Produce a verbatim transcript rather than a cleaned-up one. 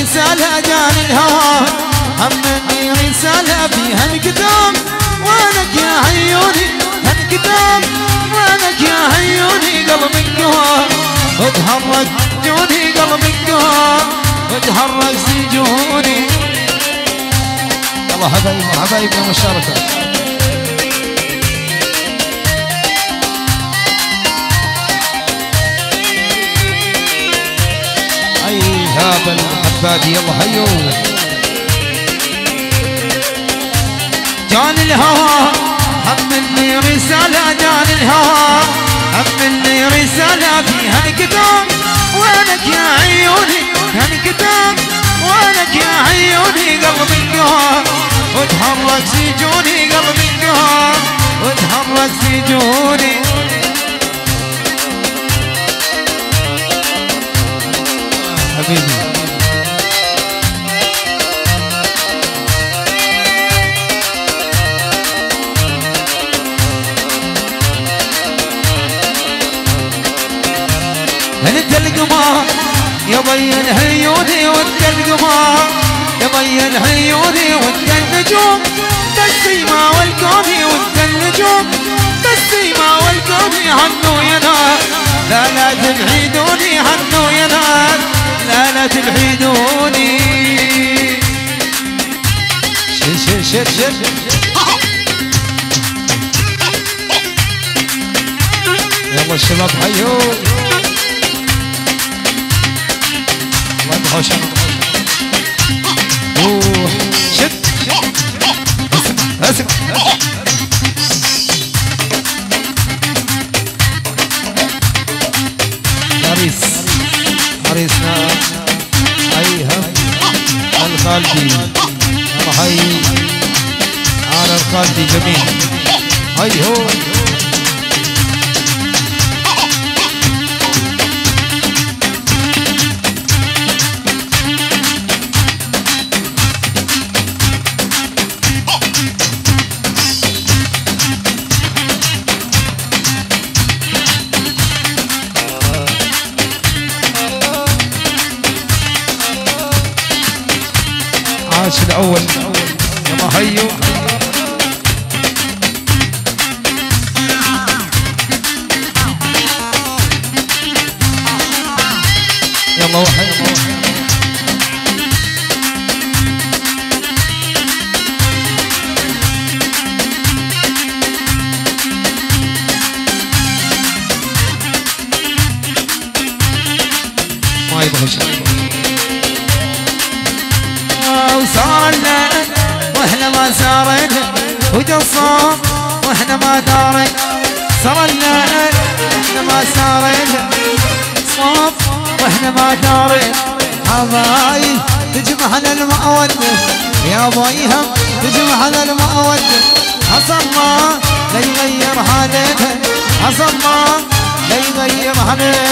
رسالة جاني الهوى همني رسالة فيها الكتاب وانك يا عيوني هالكتاب وانك يا عيوني قلبك جوا وتهرج جوني قلبك جوا وتهرج سجوني. الله حبايبنا حبايبنا مشاركة. اي هذا العبادي يلا هيو. جاني الهوى همني رسالة جاني الهوى همني رسالة فيها الكتاب وينك يا عيوني هالكتاب وينك يا عيوني قلبي انقهر وتهرج سجوني قلبي انقهر وتهرج سجوني. حبيبي انت القمر يبين عيوني وانت القمر يبين عيوني وانت النجوم بالسيما والكون وانت النجوم بالسيما والكون عنو ينال لا لا تبعدوني عنو ينال لا لا تبعدوني. شل شل شل شل يلا الشباب حيو خوش روح شد اسك عريس عريسنا ايها الخالدي الله هاي على الخالدي جميل هاي هو الأول يلا هيو. يلا واحد ما يبغى شيء وصار لنا واحنا ما سارنا وجصام واحنا ما دارنا صار لنا واحنا ما سارنا صاف واحنا ما دارنا حبايب تجمعنا المودة يا بيهم تجمعنا المودة حصل ما لا يغير حالتها حصل ما لا يغير حالتها